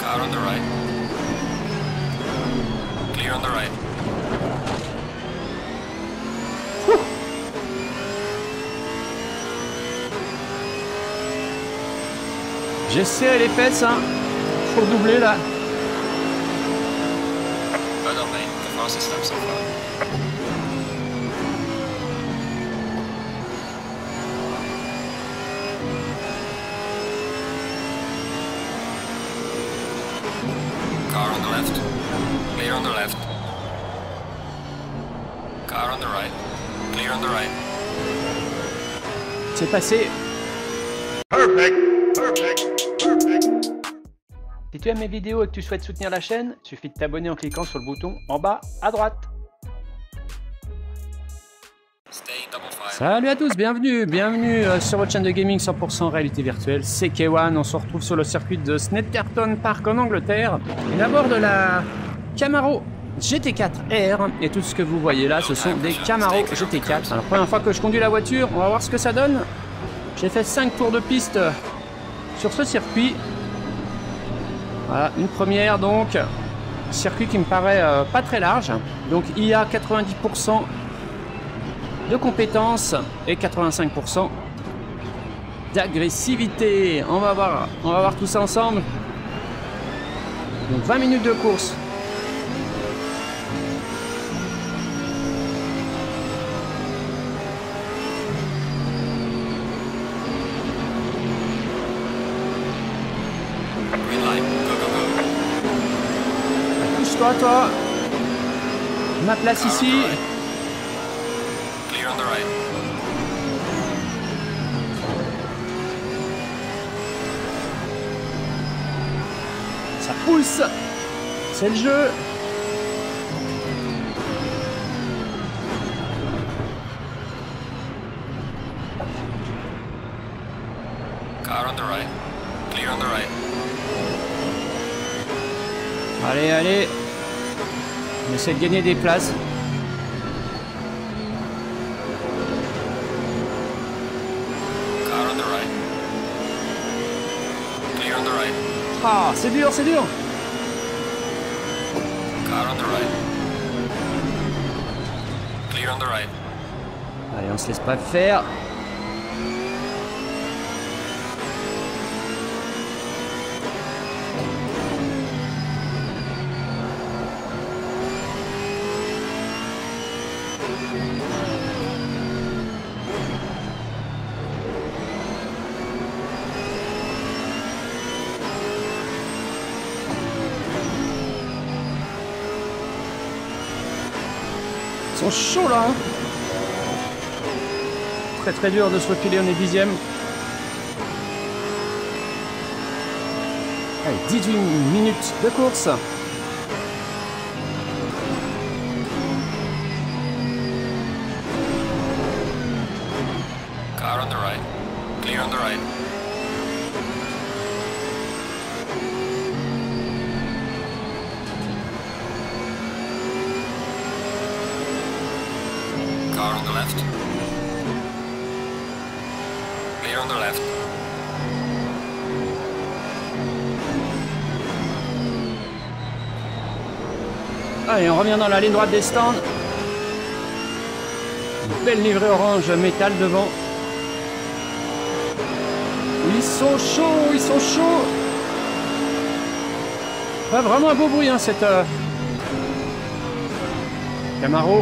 Car on the right. Clear on the right. J'ai serré les fesses, hein. Faut doubler là. Well done, mate. The fastest step so far. Car on the left. Clear on the left. Car on the right. Clear on the right. C'est passé. Perfect. Perfect. Perfect. Si tu aimes mes vidéos et que tu souhaites soutenir la chaîne, il suffit de t'abonner en cliquant sur le bouton en bas à droite. Stay double file. Salut à tous, bienvenue sur votre chaîne de gaming 100% réalité virtuelle, c'est K1. On se retrouve sur le circuit de Snetterton Park en Angleterre. Et à bord de la Camaro GT4R, et tout ce que vous voyez là, ce sont des Camaro GT4. Alors première fois que je conduis la voiture, on va voir ce que ça donne. J'ai fait 5 tours de piste sur ce circuit. Voilà, une première donc, circuit qui me paraît pas très large. Donc il y a 90% de compétences et 85% d'agressivité. On va voir tout ça ensemble. Donc 20 minutes de course. Green light. Go, go, go. Pousse-toi, toi. Ma place Car on ici. the right. Clear on the right. Ça pousse. C'est le jeu. Car on the right. Clear on the right. Allez, allez. On essaie de gagner des places. Car on the right. Clear on the right. Ah, c'est dur, c'est dur. Car on the right. Clear on the right. Allez, on se laisse pas faire. Ils sont chauds là, hein. Très dur de se reculer, on est 10e. Allez, 18 minutes de course. Car on the right. Clear on the right. Car on the left. Clear on the left. Allez, on revient dans la ligne droite des stands. Une belle livrée orange métal devant. Ils sont chauds, ils sont chauds. Ouais, vraiment un beau bruit, hein, cette Camaro.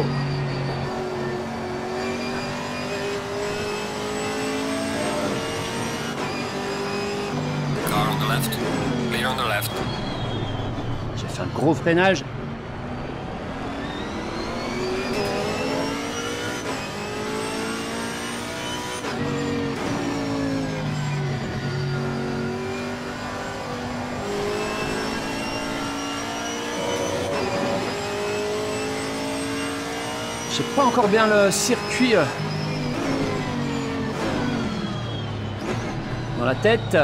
Car on the left. Clear on the left. J'ai fait un gros freinage. J'ai pas encore bien le circuit dans la tête.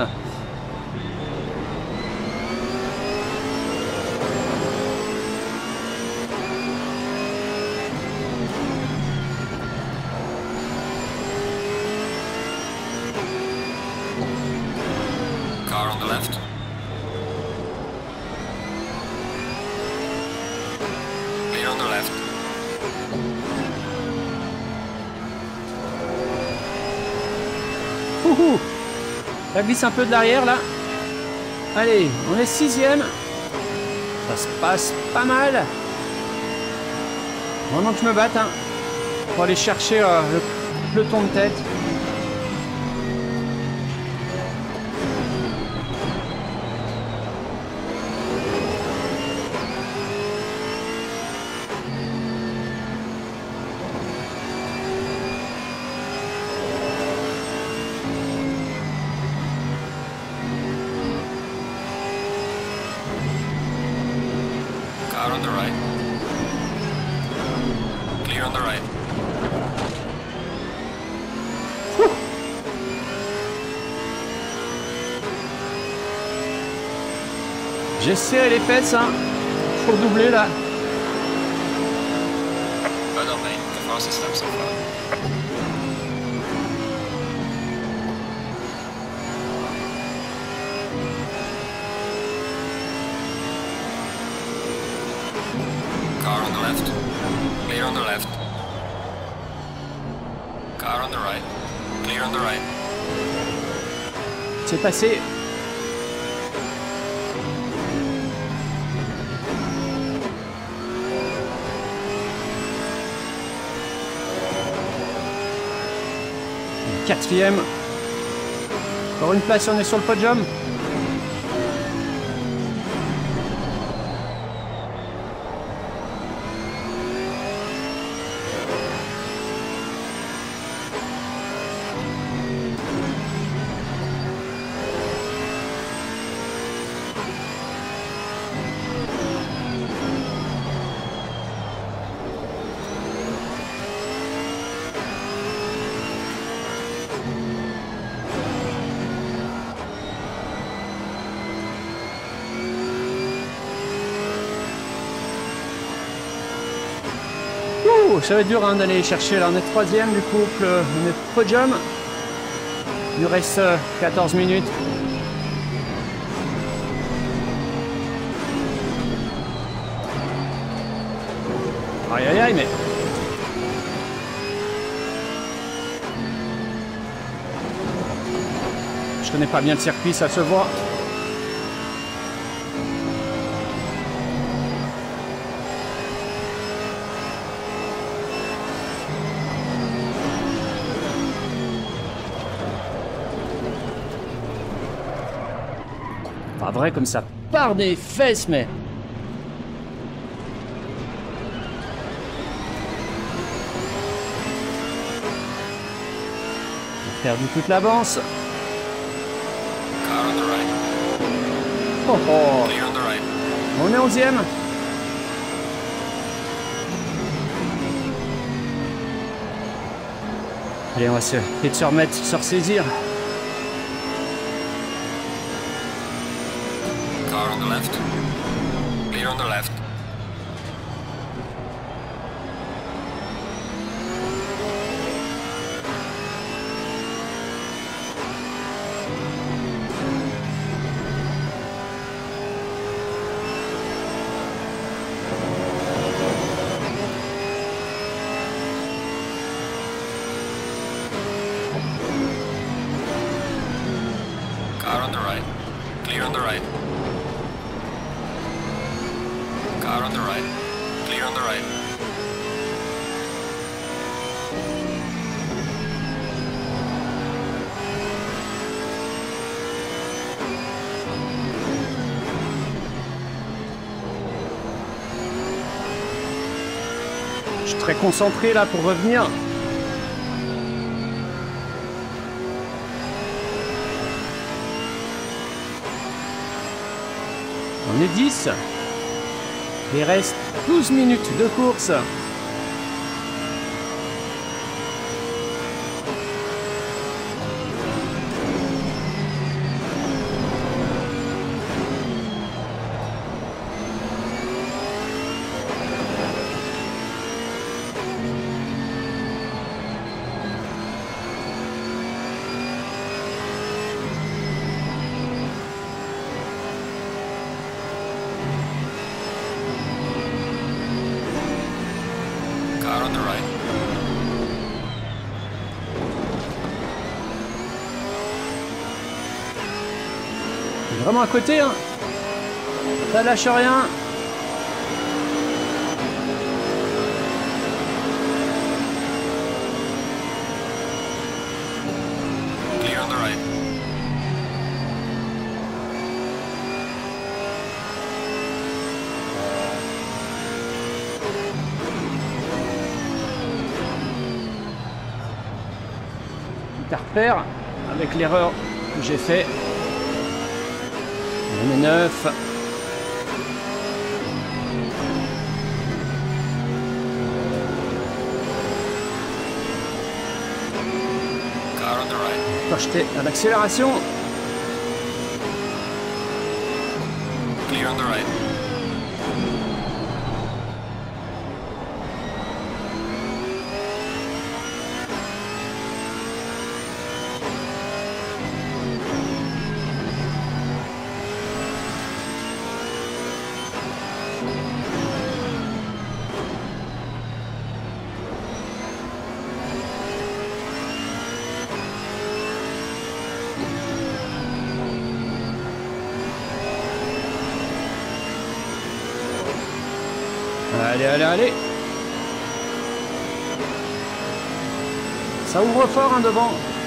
Car on the left. Ça glisse un peu de l'arrière là. Allez, on est 6ème. Ça se passe pas mal. Vraiment que je me batte hein, pour aller chercher le peloton de tête. Car on the right. Clear on the right. J'ai serré les fesses hein. Faut doubler là. Well done, mate. The fastest lap so far. Car on the left. Clear on the left. Car on the right. Clear on the right. C'est passé. Quatrième. Encore une place, on est sur le podium. Ouh, ça va être dur hein, d'aller chercher. Là, on est 3ème du couple, on est podium. Il nous reste 14 minutes. Aïe aïe aïe, mais. Je connais pas bien le circuit, ça se voit. Pas vrai comme ça part des fesses, mais. On a perdu toute l'avance. Car on the right. Oh oh. Clear on the right. On est 11ème. Allez, on va essayer de se remettre, se ressaisir. Car on the left. Clear on the left. Car on the right. Clear on the right. Car on the right. Clear on the right. Je suis très concentré là pour revenir. On est 10. Il reste 12 minutes de course. Vraiment à côté, hein. Ça lâche rien. Clear on the right. Petit repère avec l'erreur que j'ai fait. On est 9. Car on the right. Quand j'étais à l'accélération. Clear on the right. Allez, allez, allez. Ça ouvre fort, hein, devant.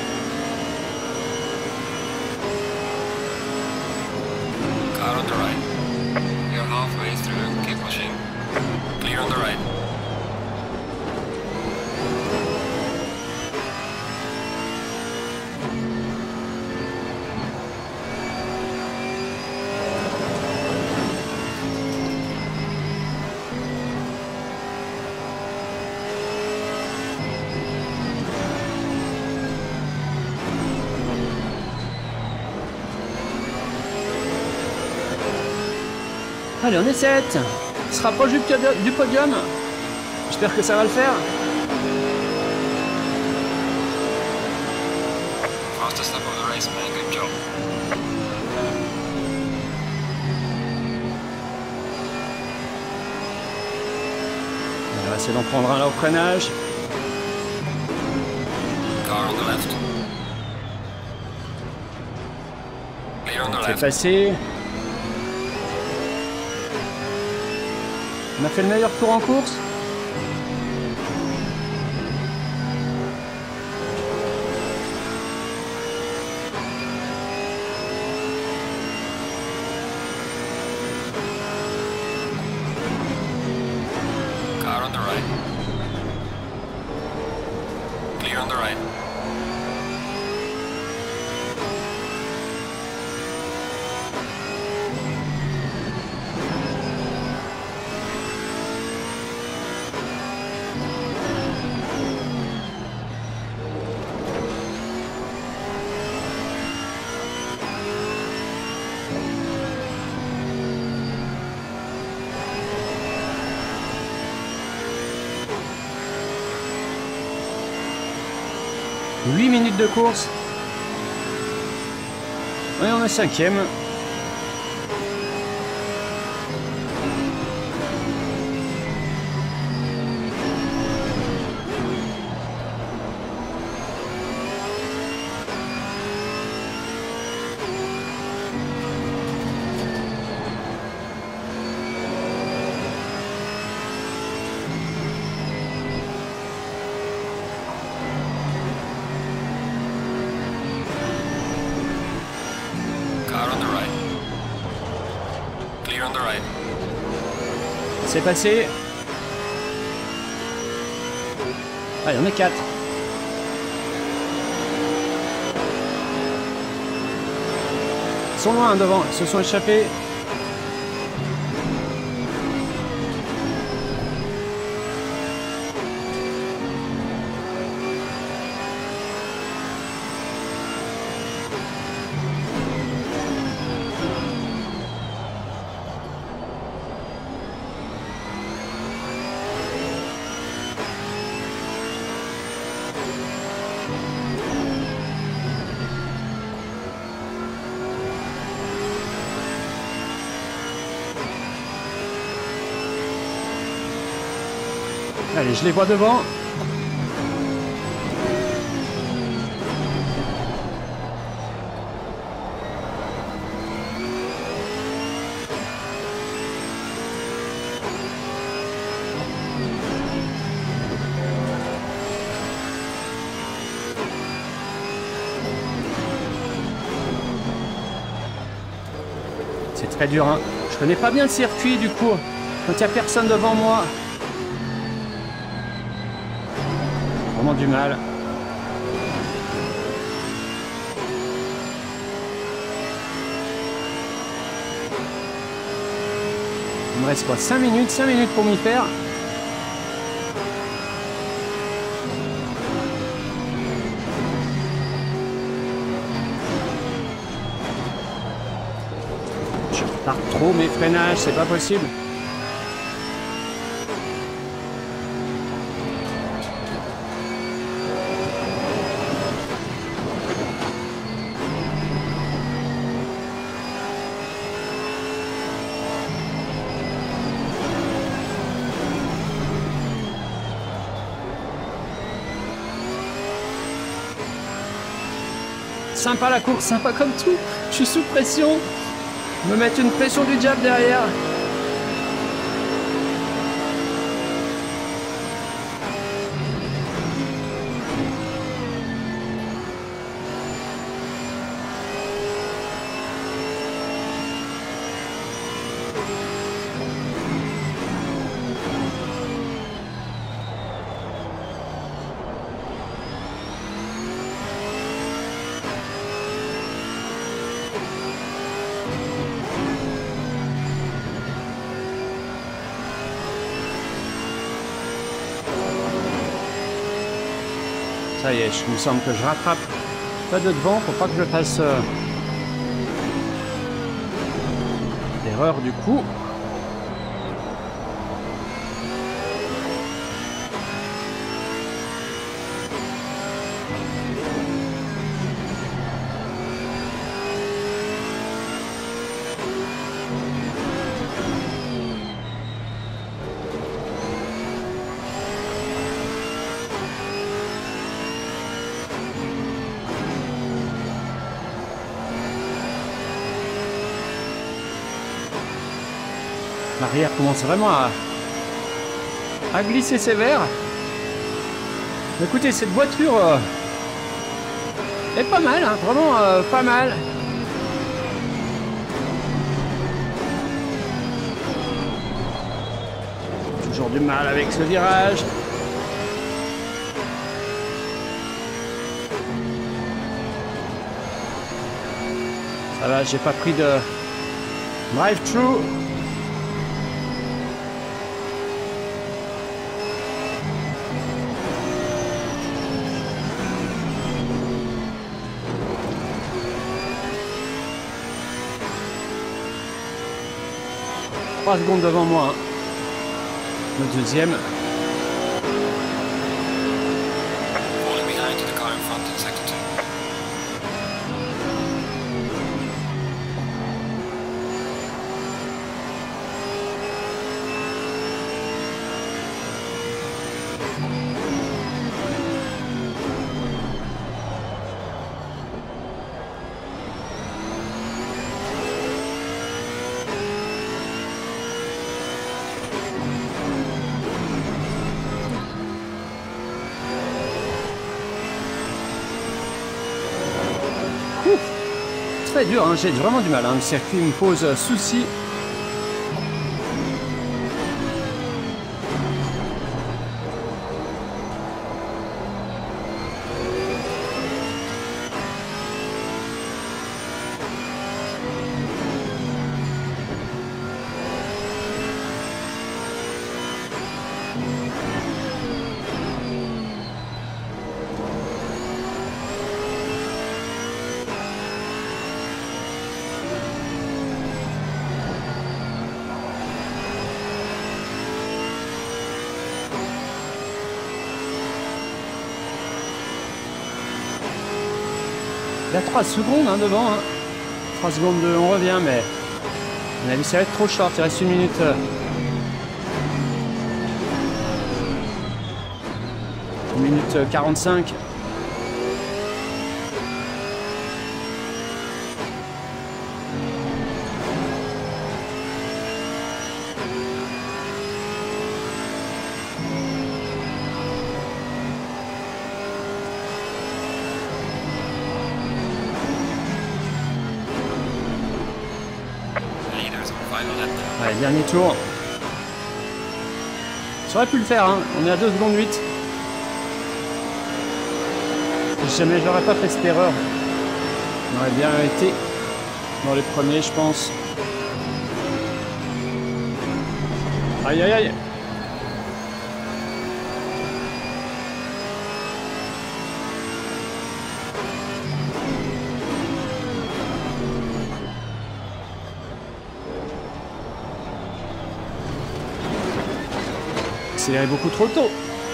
Car on the right. You're halfway through. Keep pushing. Clear on the right. Allez, on est 7. On se rapproche du podium. J'espère que ça va le faire. Fastest lap of the race, man. Good job. On va essayer d'en prendre un là au freinage. Car on the left. Clear on the C'est left. passé. On a fait le meilleur tour en course. Car on the right. Clear on the right. « 8 minutes de course. Et on est 5e. Car on the right. Clear on the right. C'est passé. Allez, on est 4. Ils sont loin devant, ils se sont échappés. Allez, je les vois devant. C'est très dur, hein. Je connais pas bien le circuit du coup. Quand il n'y a personne devant moi. Vraiment du mal. Il me reste quoi, 5 minutes pour m'y faire. Je retarde trop mes freinages, c'est pas possible. Sympa la course, sympa comme tout. Je suis sous pression. Me mettre une pression du diable derrière. Ça y est, il me semble que je rattrape pas de devant, faut pas que je fasse d'erreur du coup. L'arrière commence vraiment à glisser sévère. Écoutez, cette voiture est pas mal, hein, vraiment pas mal. Toujours du mal avec ce virage. Ça va, j'ai pas pris de drive-thru. Secondes devant moi. Le deuxième. Falling behind to the car in front in sector 2. Très dur, hein, j'ai vraiment du mal, hein. Le circuit me pose souci. Il y a 3 secondes hein, devant. Hein. 3 secondes de on revient, mais à mon avis ça va être trop short. Il reste 1 minute. 1 minute 45. Final lap. Allez, dernier tour. Ça aurait pu le faire, hein. On est à 2 secondes 8. Jamais j'aurais pas fait cette erreur. On aurait bien été dans les premiers, je pense. Aïe aïe aïe. Accéléré beaucoup trop tôt.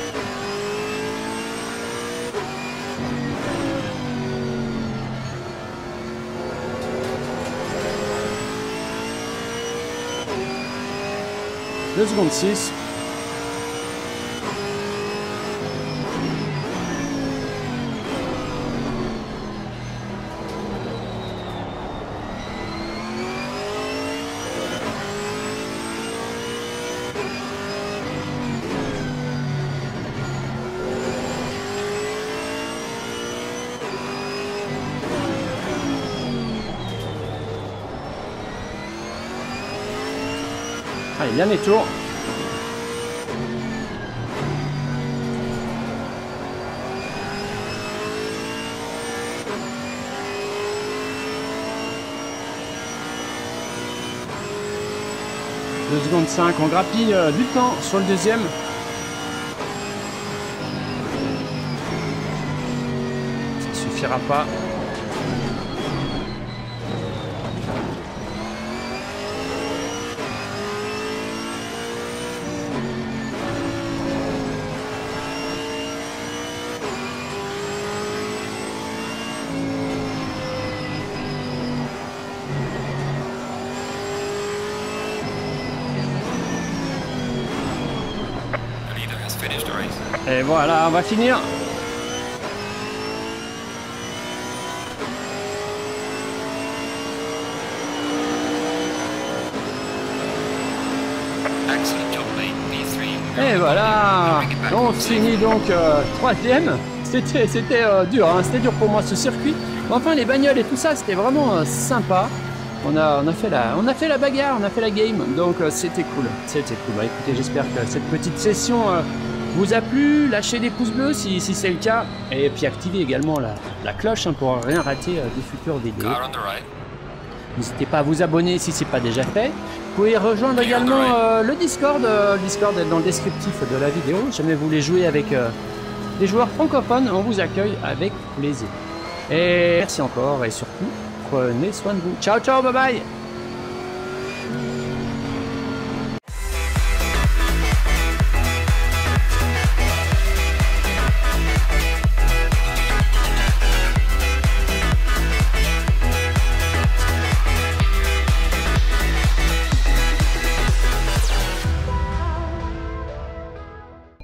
Deux secondes 6. Allez, dernier tour. Deux secondes 5, on grappille du temps sur le deuxième. Ça suffira pas. The leader has finished the race. Et voilà, on va finir. Excellent job, mate. P3. Et voilà, on finit donc troisième. C'était dur, hein. C'était dur pour moi ce circuit. Mais enfin, les bagnoles et tout ça, c'était vraiment sympa. On a fait la bagarre, on a fait la game, donc c'était cool. C'était cool. Bah, écoutez, j'espère que cette petite session vous a plu. Lâchez des pouces bleus si c'est le cas, et puis activez également la cloche hein, pour rien rater des futures vidéos. Car on the right. N'hésitez pas à vous abonner si c'est pas déjà fait. Vous pouvez rejoindre également le Discord. Le Discord est dans le descriptif de la vidéo. Si jamais vous voulez jouer avec des joueurs francophones, on vous accueille avec plaisir. Et merci encore et surtout, prenez soin de vous. Ciao, ciao, bye bye.